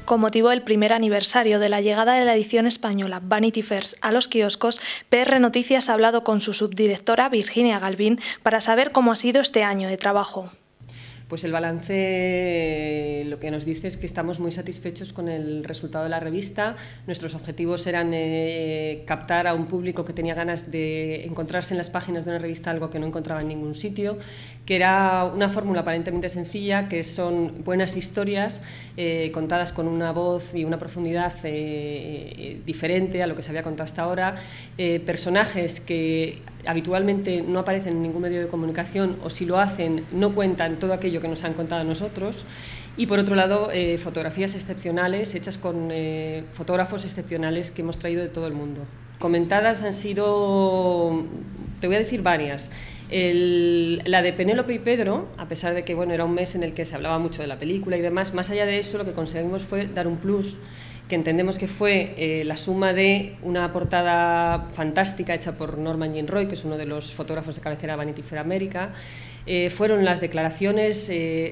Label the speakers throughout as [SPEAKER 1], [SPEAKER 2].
[SPEAKER 1] Con motivo del primer aniversario de la llegada de la edición española Vanity Fairs a los kioscos, PR Noticias ha hablado con su subdirectora Virginia Galvín para saber cómo ha sido este año de trabajo.
[SPEAKER 2] Pues el balance lo que nos dice es que estamos muy satisfechos con el resultado de la revista. Nuestros objetivos eran captar a un público que tenía ganas de encontrarse en las páginas de una revista algo que no encontraba en ningún sitio, que era una fórmula aparentemente sencilla, que son buenas historias contadas con una voz y una profundidad diferente a lo que se había contado hasta ahora, personajes que habitualmente no aparecen en ningún medio de comunicación o si lo hacen no cuentan todo aquello que nos han contado a nosotros, y por otro lado fotografías excepcionales hechas con fotógrafos excepcionales que hemos traído de todo el mundo. Comentadas han sido, te voy a decir varias. La de Penélope y Pedro, a pesar de que bueno, era un mes en el que se hablaba mucho de la película y demás, más allá de eso lo que conseguimos fue dar un plus que entendemos que fue la suma de una portada fantástica hecha por Norman Jean Roy, que es uno de los fotógrafos de cabecera de Vanity Fair América. Fueron las declaraciones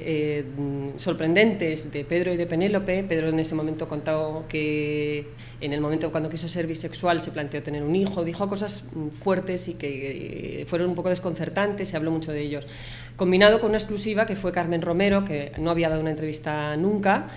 [SPEAKER 2] sorprendentes de Pedro y de Penélope. Pedro en ese momento contó que en el momento cuando quiso ser bisexual se planteó tener un hijo, dijo cosas fuertes y que fueron un poco desconcertantes, se habló mucho de ellos. Combinado con una exclusiva que fue Carmen Romero, que no había dado una entrevista nunca,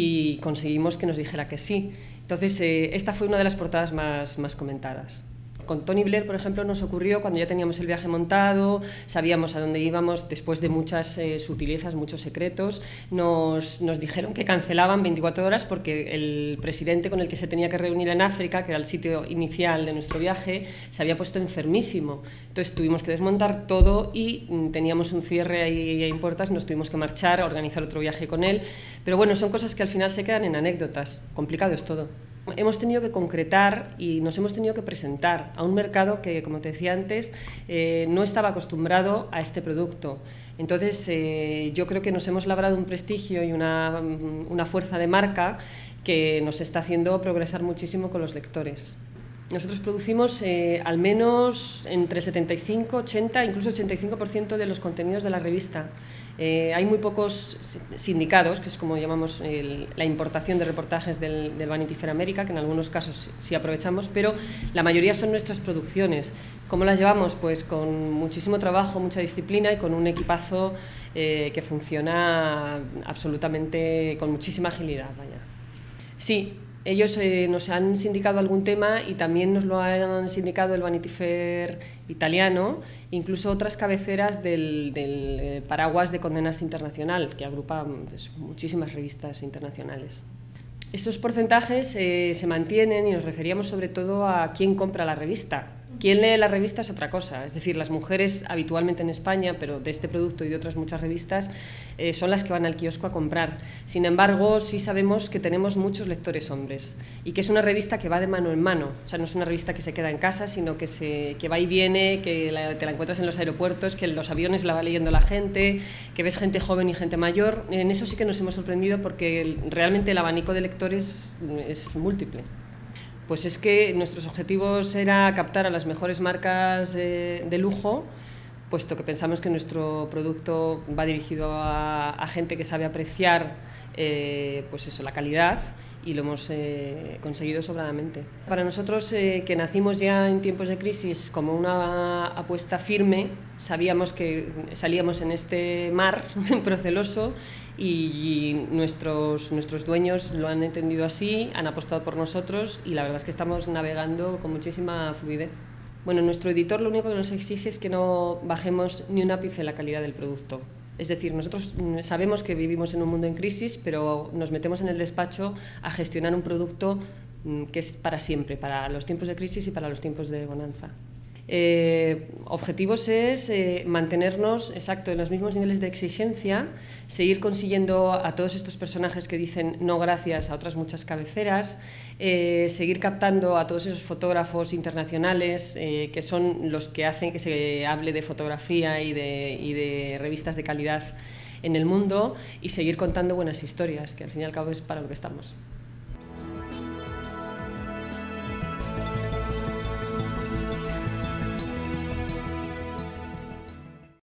[SPEAKER 2] y conseguimos que nos dijera que sí. Entonces, esta fue una de las portadas más comentadas. Con Tony Blair, por ejemplo, nos ocurrió cuando ya teníamos el viaje montado, sabíamos a dónde íbamos, después de muchas sutilezas, muchos secretos, nos dijeron que cancelaban 24 horas porque el presidente con el que se tenía que reunir en África, que era el sitio inicial de nuestro viaje, se había puesto enfermísimo. Entonces tuvimos que desmontar todo y teníamos un cierre ahí en puertas, nos tuvimos que marchar, organizar otro viaje con él. Pero bueno, son cosas que al final se quedan en anécdotas, complicado es todo. Hemos tenido que concretar y nos hemos tenido que presentar a un mercado que, como te decía antes, no estaba acostumbrado a este producto. Entonces, yo creo que nos hemos labrado un prestigio y una fuerza de marca que nos está haciendo progresar muchísimo con los lectores. Nosotros producimos al menos entre 75, 80, incluso 85% de los contenidos de la revista. Hay muy pocos sindicados, que es como llamamos la importación de reportajes del Vanity Fair América, que en algunos casos sí aprovechamos, pero la mayoría son nuestras producciones. ¿Cómo las llevamos? Pues con muchísimo trabajo, mucha disciplina y con un equipazo que funciona absolutamente con muchísima agilidad. Vaya. Sí. Ellos nos han sindicado algún tema y también nos lo han sindicado el Vanity Fair italiano, incluso otras cabeceras del paraguas de Condenas Internacional, que agrupa pues, muchísimas revistas internacionales. Esos porcentajes se mantienen y nos referíamos sobre todo a quién compra la revista. Quién lee la revista es otra cosa, es decir, las mujeres habitualmente en España, pero de este producto y de otras muchas revistas, son las que van al kiosco a comprar. Sin embargo, sí sabemos que tenemos muchos lectores hombres y que es una revista que va de mano en mano, o sea, no es una revista que se queda en casa, sino que va y viene, que te la encuentras en los aeropuertos, que en los aviones la va leyendo la gente, que ves gente joven y gente mayor. En eso sí que nos hemos sorprendido porque realmente el abanico de lectores es múltiple. Pues es que nuestros objetivos era captar a las mejores marcas de lujo, puesto que pensamos que nuestro producto va dirigido a gente que sabe apreciar pues eso, la calidad, y lo hemos conseguido sobradamente. Para nosotros, que nacimos ya en tiempos de crisis como una apuesta firme, sabíamos que salíamos en este mar proceloso y nuestros dueños lo han entendido así, han apostado por nosotros y la verdad es que estamos navegando con muchísima fluidez. Bueno, nuestro editor lo único que nos exige es que no bajemos ni un ápice la calidad del producto. Es decir, nosotros sabemos que vivimos en un mundo en crisis, pero nos metemos en el despacho a gestionar un producto que es para siempre, para los tiempos de crisis y para los tiempos de bonanza. Objetivos es mantenernos exacto en los mismos niveles de exigencia, seguir consiguiendo a todos estos personajes que dicen no gracias a otras muchas cabeceras, seguir captando a todos esos fotógrafos internacionales que son los que hacen que se hable de fotografía y de revistas de calidad en el mundo, y seguir contando buenas historias, que al fin y al cabo es para lo que estamos.